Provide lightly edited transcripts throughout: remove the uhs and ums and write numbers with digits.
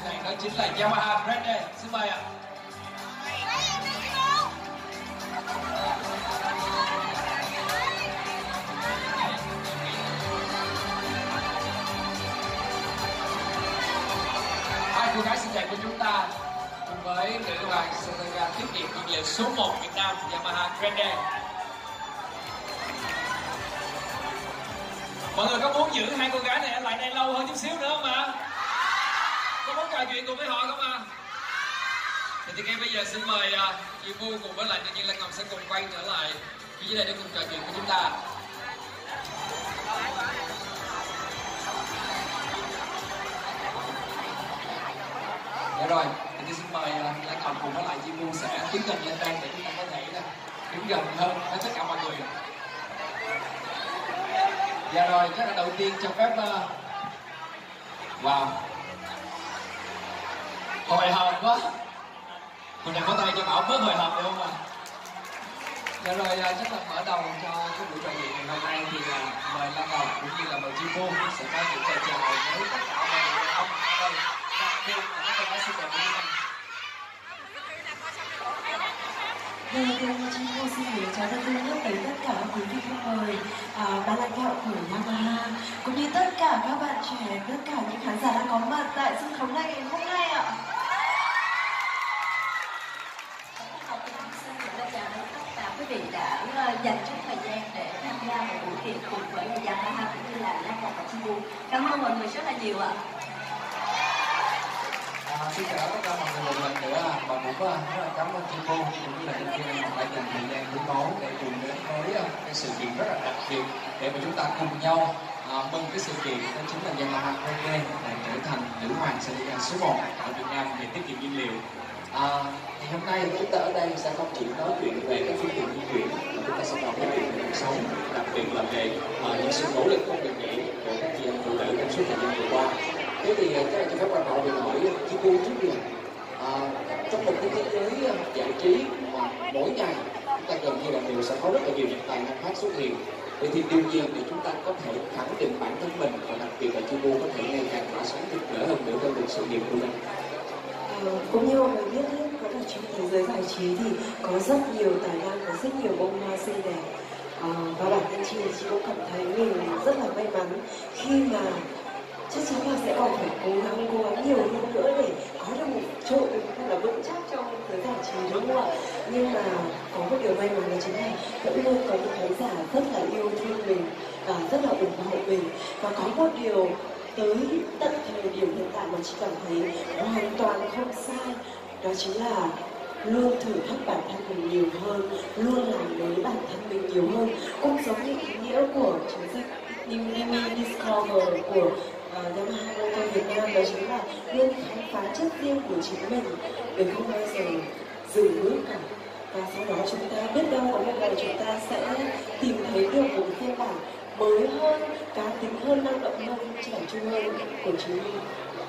này đó chính là Yamaha Grande. Xin mời ạ. Hai cô gái xinh đẹp của chúng ta cùng với nữ hoàng Satoga tiết kiệm nhiên liệu số 1 Việt Nam Yamaha Grande. Mọi người có muốn giữ hai cô gái này ở lại đây lâu hơn chút xíu nữa không ạ? Có muốn trò chuyện cùng với họ không ạ? Thì ngay bây giờ xin mời chị Vu cùng với lại tự nhiên Lan Ngọc sẽ cùng quay trở lại phía dưới đây để cùng trò chuyện với chúng ta. Dạ rồi, thì xin mời Lan Ngọc cùng với lại chị Vu sẽ tiến gần lên đây để chúng ta có thể đứng gần hơn với tất cả mọi người. Dạ rồi, chắc là đầu tiên cho phép wow, hồi hộp quá. Mình đang có tay cho Bảo bớt hồi hộp được không ạ? Dạ rồi, chắc là mở đầu cho cái buổi trò chuyện ngày hôm nay thì mời Lan Ngọc cũng như là mời chị Vu sẽ có những lời chào với tất cả mọi người ông ở đây, đặc biệt là các cô gái xinh đẹp của chúng ta. Vâng, chị Vu xin gửi chào thân thương nhất tới tất cả các quý vị khách mời, ban lãnh đạo của Yamaha cũng như tất cả các bạn trẻ, tất cả những khán giả đang có mặt tại sân khấu này ngày hôm nay ạ. Xin gửi lời chào đến tất cả quý vị đã dành chút thời gian để tham gia vào buổi tiệc cùng với Yamaha cũng như là Lan Ngọc và chị Vu. Cảm ơn mọi người rất là nhiều ạ. Xin chào tất cả mọi người một lần nữa và cũng rất là cảm ơn chị Vu cũng như là nhân viên Lan Ngọc đã dành thời gian hiến máu để cùng đến với cái sự kiện rất là đặc biệt để mà chúng ta cùng nhau mừng cái sự kiện đó chính là Yamaha Grande đang trở thành nữ hoàng xe đi số 1 ở Việt Nam về tiết kiệm nhiên liệu. Thì hôm nay chúng ta ở đây sẽ không chỉ nói chuyện về các phương tiện di chuyển mà chúng ta sẽ nói chuyện về cuộc sống, đặc biệt là về những sự nỗ lực không ngừng nghỉ của các chị em phụ nữ trong suốt thời gian vừa qua. Thế thì các bạn cho phép bạn được hỏi chị Vu trước đi. Trong một cái thế giới giải trí mà mỗi ngày chúng ta gần như là đều sẽ có rất là nhiều những tài năng khác xuất hiện. Vậy thì điều gì để chúng ta có thể khẳng định bản thân mình và đặc biệt là chị Vu có thể ngày càng tỏa sáng rực rỡ hơn nữa trong sự nghiệp của mình? Cũng như mọi người biết đấy, có thể trong thế giới giải trí thì có rất nhiều tài năng, có rất nhiều bông hoa xinh đẹp. Và bản thân chị cũng cảm thấy mình rất là may mắn khi mà chắc chắn là sẽ còn phải cố gắng nhiều hơn nữa để có được một chỗ thật là vững chắc trong giới giải trí, đúng không ạ? Nhưng mà có một điều may mắn là chính là vẫn luôn có những khán giả rất là yêu thương mình và rất là ủng hộ mình. Và có một điều tới tận thời điểm hiện tại mà chị cảm thấy hoàn toàn không sai, đó chính là luôn thử thách bản thân mình nhiều hơn, luôn làm mới bản thân mình nhiều hơn, cũng giống như ý nghĩa của chiến dịch Mimi Discover của Yamaha Motor Việt Nam, đó chính là luôn khám phá chất riêng của chính mình để không bao giờ dừng bước cả. Và sau đó chúng ta biết đâu có một ngày chúng ta sẽ tìm thấy được một phiên bản mới hơn, cá tính hơn, năng động hơn, trẻ trung hơn của chính mình.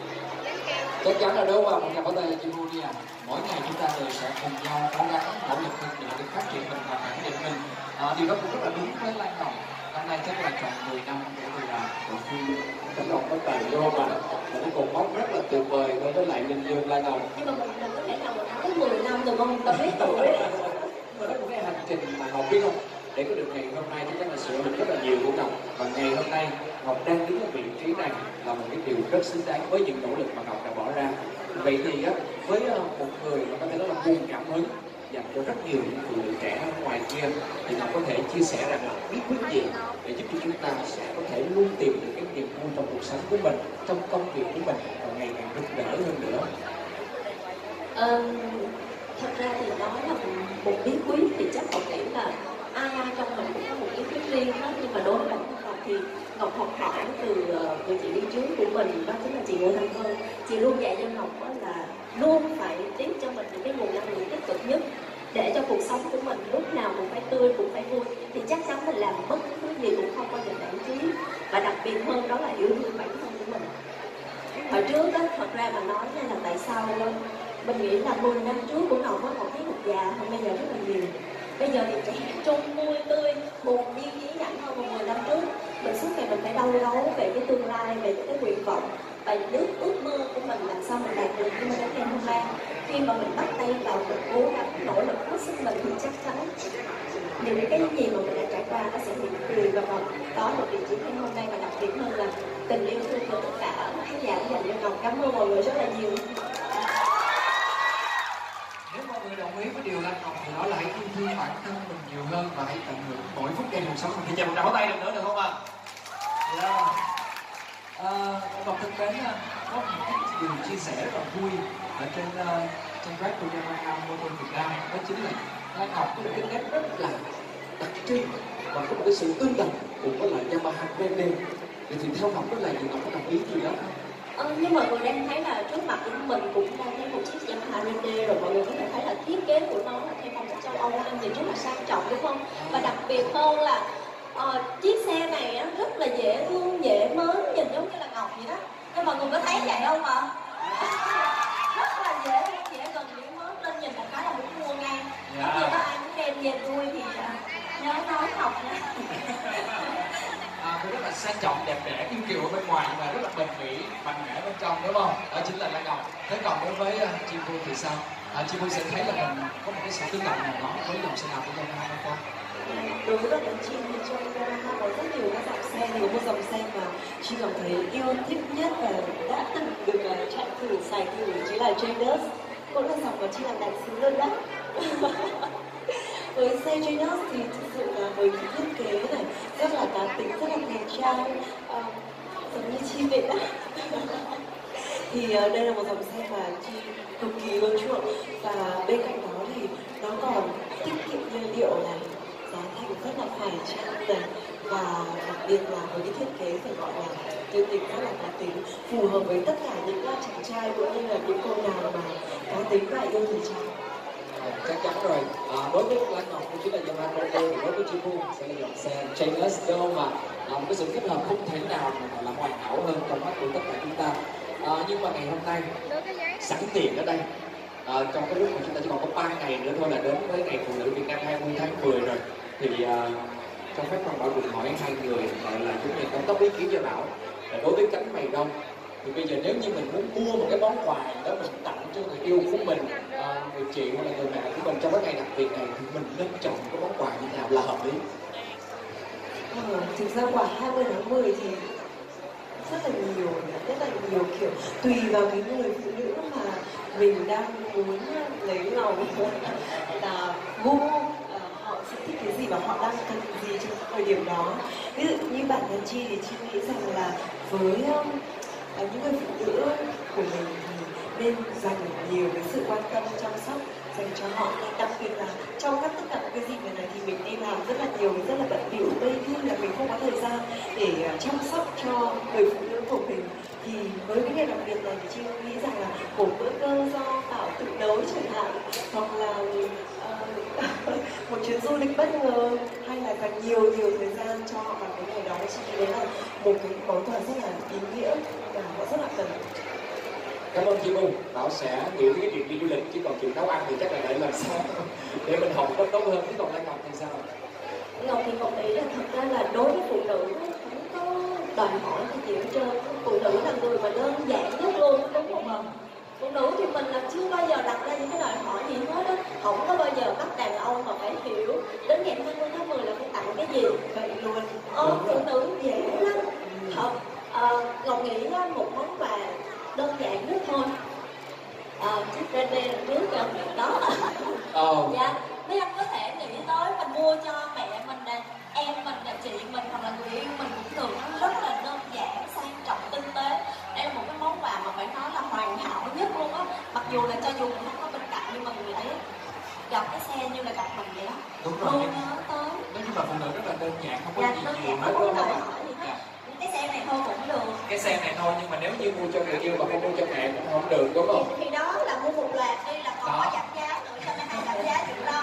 Chắc chắn là đúng không? Một cặp ở đây là chị Vu đi à. Mỗi ngày chúng ta đều sẽ cùng nhau cố gắng nỗ lực hơn nữa để phát triển mình và khẳng định mình. Điều đó cũng rất là đúng với Lan Ngọc. Năm nay chắc là tròn 10 năm kể từ là bộ phim Tấm lòng bất tài vô mà cái cột mốc rất là tuyệt vời đối với lại Linh Dương Lan Ngọc. Nhưng mà mình đừng có thể nào mà nói tới 10 năm được không? Tao biết tuổi. Đó là một cái hành trình mà Ngọc biết không? Để có được ngày hôm nay chắc chắn là sự nỗ lực rất là nhiều của Ngọc, và ngày hôm nay Ngọc đang đứng ở vị trí này là một cái điều rất xứng đáng với những nỗ lực mà Ngọc đã bỏ ra. Vậy thì với một người mà có thể nói là nguồn cảm hứng dành cho rất nhiều những phụ nữ trẻ ở ngoài kia, thì Ngọc có thể chia sẻ rằng là bí quyết gì để giúp cho chúng ta sẽ có thể luôn tìm được cái niềm vui trong cuộc sống của mình, trong công việc của mình và ngày càng rực rỡ hơn nữa? Thật ra thì nói là một bí quyết thì chắc Ngọc nghĩ là ai trong mình cũng có một bí quyết riêng hết, nhưng mà đối với bản thân Ngọc thì Ngọc học hỏi từ người chị đi trước của mình, đó chính là chị Ngô Thanh Vân. Chị luôn dạy cho Ngọc là luôn phải tiếp cho mình những cái nguồn năng lượng tích cực nhất để cho cuộc sống của mình lúc nào cũng phải tươi, cũng phải vui, thì chắc chắn mình làm bất cứ thứ gì cũng không bao giờ nản chí. Và đặc biệt hơn đó là yêu thương bản thân của mình. Hồi trước đó, thật ra mà nói là tại sao mình nghĩ là 10 năm trước của Ngọc có một cái một già hơn bây giờ rất là nhiều. Bây giờ thì trẻ trung, vui tươi, buồn nhiên nhí nhảnh hơn 10 năm trước. Mình suốt ngày mình phải đau đấu về cái tương lai, về cái nguyện vọng và ước mơ của mình làm sao mình đạt khi mà mình bắt tay vào mình cố gắng nỗ lực hết sức mình thì chắc chắn những cái gì mà mình đã trải qua nó sẽ mỉm cười và còn có một vị trí ngày hôm nay, và đặc biệt hơn là tình yêu thương của tất cả khán giả dành cho Ngọc. Cảm ơn mọi người rất là nhiều. Nếu mọi người đồng ý với điều Lan Ngọc thì đó là hãy yêu thương bản thân mình nhiều hơn và hãy tận hưởng mỗi phút giây cuộc sống mình. Thì chào một tràng pháo tay lần nữa được không ạ? Ngọc thân mến, có một cái điều chia sẻ rất là vui ở trên trang web của Yamaha Motor Việt Nam, đó chính là Lan Ngọc có một cái nét rất là đặc trưng và có một cái sự tương đồng cùng với lại Yamaha BD. Thì theo Ngọc đó là gì, Ngọc có đồng ý gì đó không? Như mọi người đang thấy là trước mặt của mình cũng đang thấy một chiếc Yamaha Rende rồi, mọi người có thể thấy là thiết kế của nó là theo phong cách châu Âu nên nhìn rất là sang trọng, đúng không? Và đặc biệt hơn là chiếc xe này rất là dễ thương, dễ mến, nhìn giống như là ngọc vậy đó. Nhưng mọi người có thấy vậy không ạ? Rất là dễ thương, dễ gần, dễ mến, nên nhìn một cái là muốn mua ngay. Nếu như có ai muốn đem về tôi thì nhớ nói Ngọc nha. Cũng rất là sang trọng, đẹp đẽ, yêu kiều ở bên ngoài nhưng mà rất là bền bỉ, mạnh mẽ bên trong, đúng không? Đó chính là Lan Ngọc. Thế còn đối với Chi Vu thì sao? Chi Vu sẽ thấy là mình có một cái sự tương đồng nào đó với dòng xe nào của Yamaha hay không? Đối với bạn chị thì trong Yamaha có rất nhiều các dòng xe, thì có một dòng xe mà chị cảm thấy yêu thích nhất và đã từng được chạy thử, xài thử chính là Janus. Cũng là dòng mà chị làm đại sứ luôn đó. Với xe Janus thì thực sự là với cái thiết kế này rất là cá tính, rất là thời trang, giống như chi vậy đó. Thì đây là một dòng xe mà chị cực kỳ ưa chuộng, và bên cạnh đó thì nó còn tiết kiệm nhiên liệu này, giá thành rất là phải chăng này, và đặc biệt là với cái thiết kế phải gọi là tuyệt tình, rất là cá tính, phù hợp với tất cả những chàng trai cũng như là những cô nào mà cá tính và yêu thời trang. Chắc chắn rồi. Đối với Lan Ngọc cũng chính là Yamaha Rende, thì đối với Chi Vu sẽ là dòng xe Janus, đúng không ạ? Một cái sự kết hợp không thể nào mà là hoàn hảo hơn trong mắt của tất cả chúng ta. Nhưng mà ngày hôm nay sẵn tiện ở đây, trong cái lúc mà chúng ta chỉ còn có 3 ngày nữa thôi là đến với ngày phụ nữ Việt Nam 20 tháng 10 rồi, thì trong phép Văn Bảo cùng hỏi hai người gọi là chúng mình có ý kiến cho Bảo là đối với cánh mày râu thì bây giờ nếu như mình muốn mua một cái món quà đó mình tặng cho người yêu của mình, người chị hoặc là người mẹ của mình trong cái ngày đặc biệt này, thì mình nên chọn cái món quà như nào là hợp lý? Thực ra quà 20 tháng 10 thì rất là nhiều kiểu, tùy vào cái người phụ nữ mà mình đang muốn lấy lòng là gu, họ sẽ thích cái gì và họ đang cần gì trong thời điểm đó. Ví dụ như bản thân chị thì chị nghĩ rằng là với những người phụ nữ của mình thì nên dành nhiều cái sự quan tâm chăm sóc dành cho họ, đặc biệt là trong tất cả các cái dịp này thì mình đi làm rất là nhiều, rất là bận bịu, đôi khi là mình không có thời gian để chăm sóc cho người phụ nữ của mình. Thì với cái ngày đặc biệt này thì chị nghĩ rằng là một bữa cơm do Bảo tự nấu chẳng hạn, hoặc là một chuyến du lịch bất ngờ, hay là dành nhiều thời gian cho họ vào cái ngày đó, chị nghĩ đấy là một cái món quà rất là ý nghĩa và họ rất là cần. Cảm ơn Chi Vu. Bảo sẽ nghĩ cái chuyện đi du lịch, chứ còn chuyện nấu ăn thì chắc là để lần sau để mình học tốt hơn. Chứ còn Lan Ngọc thì sao? Ngọc thì Ngọc nghĩ là thật ra là đối với phụ nữ không có đòi hỏi cái gì hết trơn. Phụ nữ là người mà đơn giản nhất luôn, đúng không ạ? Phụ nữ thì mình là chưa bao giờ đặt ra những cái đòi hỏi gì hết á, không có bao giờ bắt đàn ông mà phải hiểu đến ngày 20 tháng 10 là phải tặng cái gì vậy luôn. Phụ nữ dễ lắm thật. Ngọc nghĩ một món quà đơn giản nhất thôi, chiếc Rende là trước kìa đó. Dạ, mấy anh có thể nghĩ tới mình mua cho mẹ mình nè, em mình nè, chị mình hoặc là người yêu mình cũng được. Nó rất là đơn giản, sang trọng, tinh tế. Đây là một cái món quà mà phải nói là hoàn hảo nhất luôn á. Mặc dù là cho dù mình không có bên cạnh nhưng mà người ấy gặp cái xe như là gặp mình vậy đó. Đúng rồi. Luôn nhớ tới. Nói chung là phụ nữ rất là đơn giản, không có Dạ, gì đơn nhiều giản, hết, không có đúng đòi không? hỏi gì hết. Cái xe này thôi cũng được. Cái xe này thôi, nhưng mà nếu như mua cho người yêu mà không mua cho mẹ cũng không được, đúng không? Thì đó là mua một loạt đi là còn có giảm giá nữa, cho nên giảm giá chịu đâu.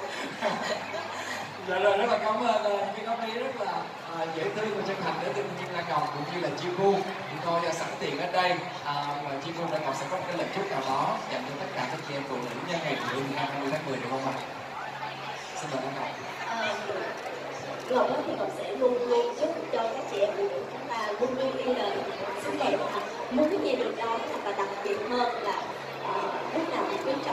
Dạ rồi, rất là cảm ơn cái góp ý rất là dễ thương và chân thành đến từ Kim Lan Ngọc cũng như là Chi Vu. Thì thôi sẵn tiện ở đây và Chi Vu Lan Ngọc sẽ có một cái lời chúc nào đó dành cho tất cả các chị em phụ nữ nhân ngày phụ nữ Việt Nam 20 tháng 10 được không ạ? Xin mời Lan Ngọc. Ngọc thì Ngọc sẽ luôn luôn chúc cho các chị em phụ nữ chúng ta luôn luôn yêu đời, xinh đẹp, muốn cái gì được đó, và đặc biệt hơn là lúc nào cũng biết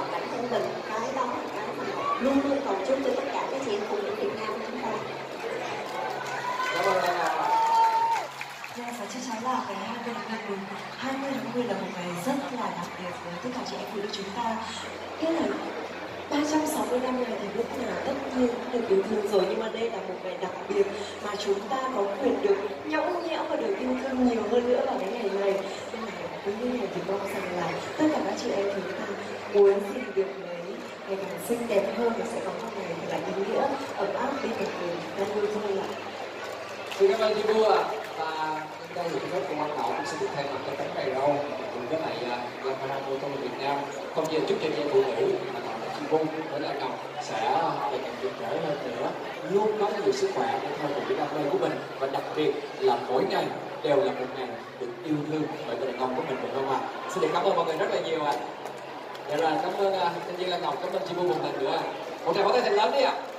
luôn luôn cầu chúc cho tất cả các chị em phụ nữ Việt Nam chúng ta. Cảm ơn Lan Ngọc. Dạ, và chắc chắn là ngày 20 tháng 10, 20 tháng 10 là một ngày rất là đặc biệt với tất cả chị em phụ nữ chúng ta. Nghĩa là 365 ngày thì lúc nào tất nhiên được yêu thương rồi, nhưng mà đây là một ngày đặc biệt mà chúng ta có quyền được nhõng nhẽo và được yêu thương nhiều hơn nữa vào cái ngày này. Nên là với như này thì mong rằng là tất cả các chị em chúng ta muốn gì được lấy ngày càng xinh đẹp hơn và sẽ có một ngày thật là ý nghĩa, ấm áp bên cạnh người ta yêu thương lại. Xin cảm ơn chị Vua ạ. Và đây thì rất của Quang Ngọc cũng xin được thay mặt cho cánh bày râu cùng với lại Yamaha Motor Việt Nam không chỉ chúc cho chị em phụ nữ mà còn là chị Vua với lại Ngọc sẽ ngày càng rực rỡ hơn nữa, luôn có nhiều sức khỏe để theo cùng cái đam mê của mình, và đặc biệt là mỗi ngày đều là một ngày được yêu thương bởi người đàn ông của mình, được không ạ? Xin được cảm ơn mọi người rất là nhiều ạ. Dạ rồi, cảm ơn nhân viên Lan Ngọc, cảm ơn chị Vua một lần nữa. Một tràng pháo tay thật lớn đi ạ.